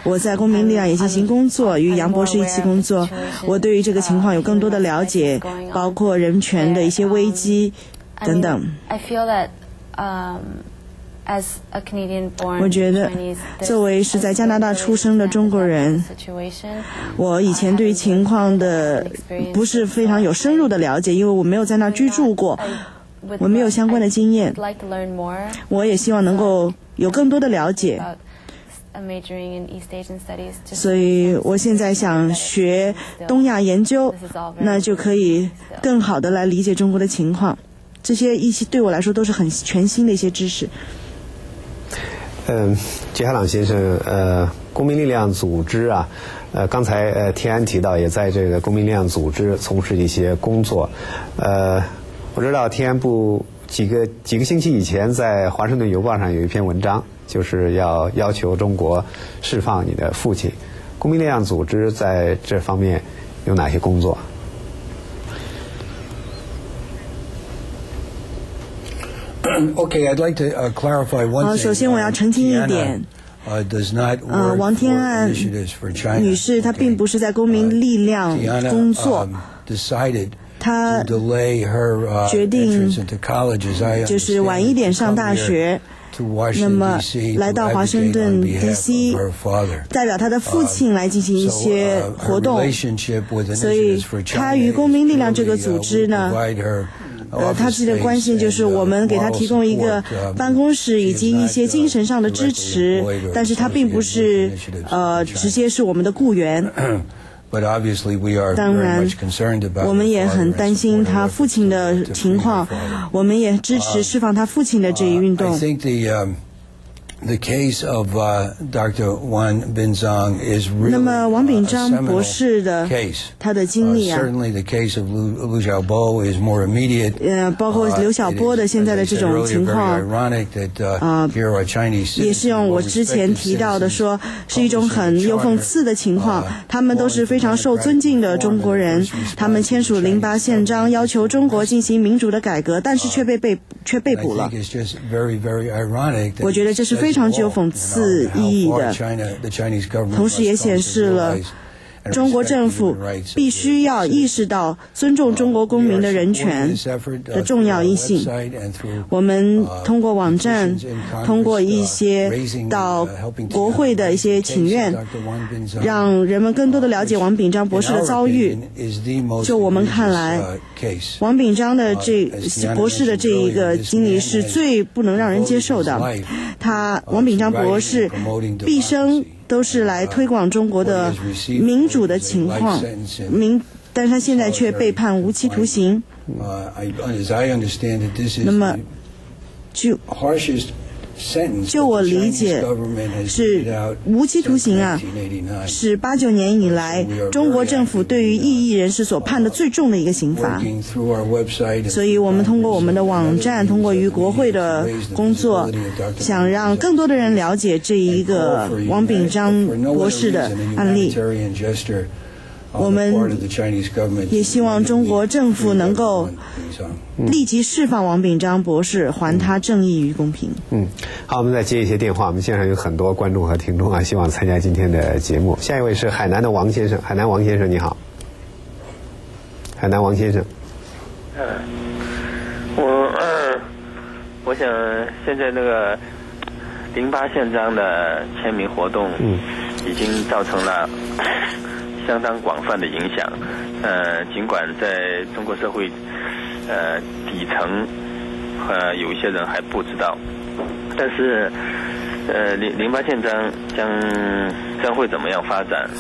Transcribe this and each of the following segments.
我在公民力量也进行工作，与杨博士一起工作。我对于这个情况有更多的了解，包括人权的一些危机等等。我觉得作为是在加拿大出生的中国人，我以前对情况的不是非常有深入的了解，因为我没有在那儿居住过，我没有相关的经验。我也希望能够有更多的了解，所以我现在想学东亚研究，那就可以更好的来理解中国的情况。这些一些对我来说都是很全新的一些知识。 杰海朗先生，公民力量组织啊，刚才天安提到也在这个公民力量组织从事一些工作。我知道天安部几个星期以前在华盛顿邮报上有一篇文章，就是要求中国释放你的父亲。公民力量组织在这方面有哪些工作？ Okay, I'd like to clarify one thing. 首先我要澄清一点，王天安女士她并不是在公民力量工作，她决定就是晚一点上大学，那么来到华盛顿 DC 代表他的父亲来进行一些活动，所以他与公民力量这个组织呢，他自己的关系就是我们给他提供一个办公室以及一些精神上的支持，但是他并不是直接是我们的雇员。当然我们也很担心他父亲的情况，我们也支持释放他父亲的这一运动。 The case of Dr. Wan Binzong is really 那么王炳章博士的他的经历啊 certainly the case of Liu Xiaobo is more immediate 包括刘晓波的现在的这种情况也是用我之前提到的说是一种很有讽刺的情况，他们都是非常受尊敬的中国人，他们签署08宪章要求中国进行民主的改革，但是却被捕了。我觉得这是非常具有讽刺意义的，同时也显示了中国政府必须要意识到尊重中国公民的人权的重要性。我们通过网站，通过一些到国会的一些请愿，让人们更多的了解王炳章博士的遭遇。就我们看来，王炳章的博士的这一个经历是最不能让人接受的。王炳章博士毕生都是来推广中国的民主的情况，但是他现在却被判无期徒刑。那么就我理解是无期徒刑啊，是89年以来中国政府对于异议人士所判的最重的一个刑罚。所以我们通过我们的网站，通过与国会的工作，想让更多的人了解这一个王炳章博士的案例。我们也希望中国政府能够立即释放王炳章博士，还他正义与公平。 好，我们再接一些电话。我们线上有很多观众和听众啊，希望参加今天的节目。下一位是海南的王先生。海南王先生你好。海南王先生。 我想现在那个08宪章的签名活动已经造成了相当广泛的影响，尽管在中国社会底层有一些人还不知道，但是08宪章将会怎么样发展？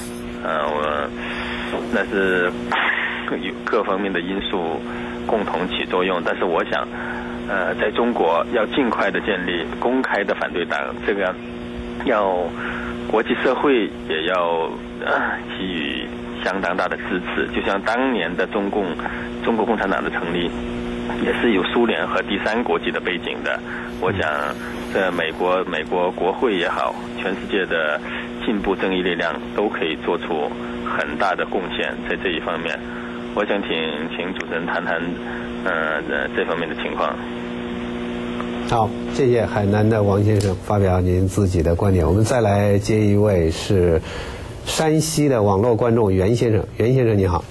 那是有各方面的因素共同起作用，但是我想在中国要尽快的建立公开的反对党，这个要国际社会也要给予相当大的支持。就像当年的中国共产党的成立也是有苏联和第三国际的背景的，我想在美国国会也好，全世界的进步正义力量都可以做出很大的贡献在这一方面。我想请主持人谈谈这方面的情况。 好，谢谢海南的王先生发表您自己的观点。我们再来接一位是山西的网络观众袁先生。袁先生你好。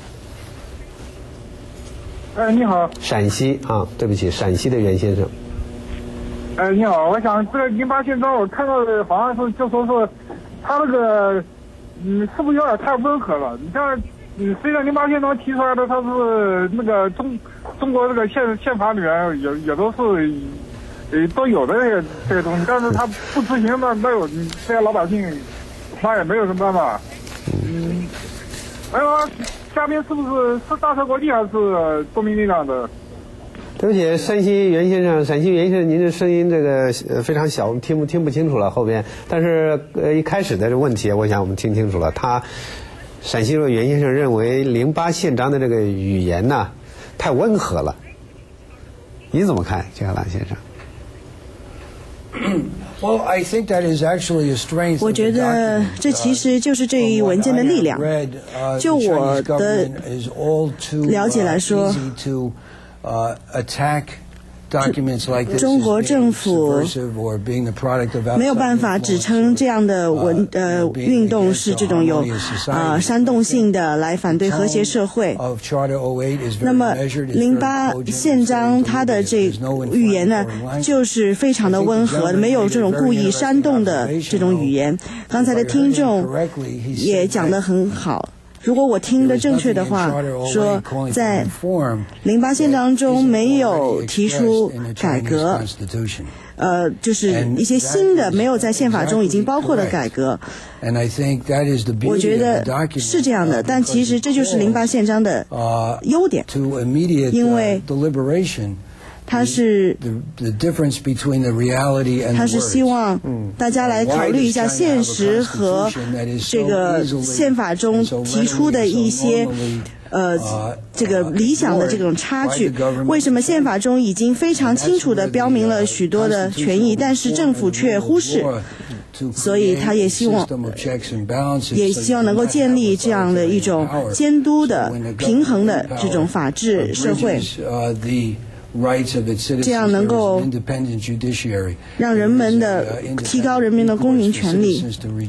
你好。 陕西啊，对不起，陕西的袁先生。 你好，我想这个08宪章，我看到的好像是就说是他那个，是不是有点太温和了？你像，虽然08宪章提出来的，它是那个中国这个宪法里面也都是，都有的这些东西，但是他不执行，那有这些老百姓，他也没有什么办法。嘉宾是不是大车国际还是公民力量的？ 对不起，陕西袁先生，您的声音这个非常小，我们听不清楚了后边。但是一开始的这个问题，我想我们听清楚了。陕西的袁先生认为08宪章的这个语言呢太温和了，你怎么看，杰克兰先生 ？Well, I think that is actually a strength. 我觉得这其实就是这一文件的力量。就我的了解来说，中国政府没有办法指称这样的运动是这种有煽动性的来反对和谐社会。那么08宪章它的这语言呢，就是非常的温和，没有这种故意煽动的这种语言。刚才的听众也讲得很好。如果我听得正确的话，说在08宪章中没有提出改革，就是一些新的没有在宪法中已经包括的改革。我觉得是这样的，但其实这就是08宪章的优点，因为它是希望大家来考虑一下现实和这个宪法中提出的一些这个理想的这种差距。为什么宪法中已经非常清楚地标明了许多的权益，但是政府却忽视？所以他也希望能够建立这样的一种监督的平衡的这种法治社会，这样能够让人们的提高人民的公民权利。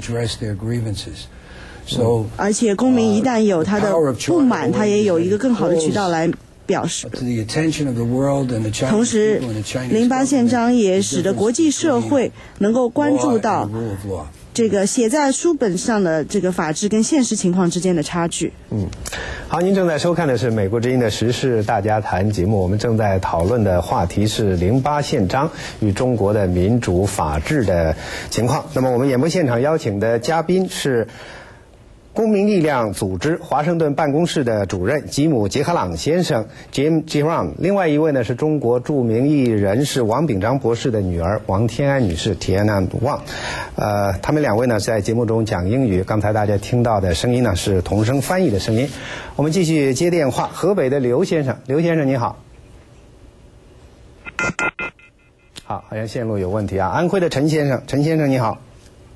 而且公民一旦有他的不满，他也有一个更好的渠道来表示。同时08宪章也使得国际社会能够关注到这个写在书本上的这个法治跟现实情况之间的差距。 好，您正在收看的是美国之音的时事大家谈节目，我们正在讨论的话题是08宪章与中国的民主法治的情况。那么我们演播现场邀请的嘉宾是公民力量组织华盛顿办公室的主任吉姆·杰克朗先生 Jim Giron， 另外一位呢是中国著名艺人士王炳章博士的女儿王天安女士 Tiana Wang。他们两位呢在节目中讲英语，刚才大家听到的声音呢是同声翻译的声音。我们继续接电话，河北的刘先生你好。好像线路有问题啊。安徽的陈先生你好。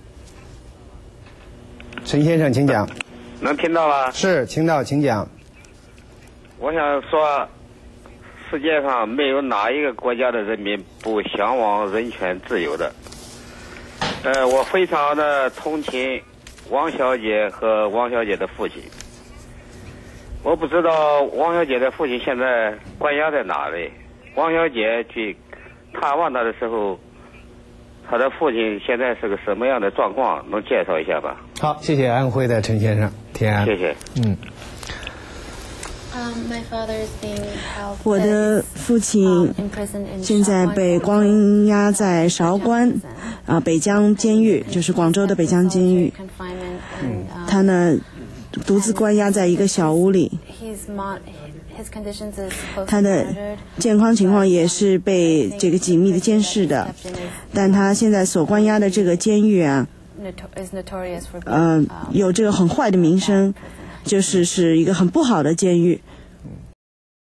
陈先生请讲。 能听到吗？ 是，听到，请讲。 我想说，世界上没有哪一个国家的人民不向往人权自由的。我非常的同情王小姐和王小姐的父亲。我不知道王小姐的父亲现在关押在哪里。王小姐去探望他的时候，他的父亲现在是个什么样的状况？能介绍一下吧？ 好，谢谢安徽的陈先生，天安。 谢谢。 我的父亲现在被关押在韶关北江监狱，就是广州的北江监狱。他呢独自关押在一个小屋里。他的健康情况也是被这个紧密的监视的，但他现在所关押的这个监狱有这个很坏的名声，是一个很不好的监狱。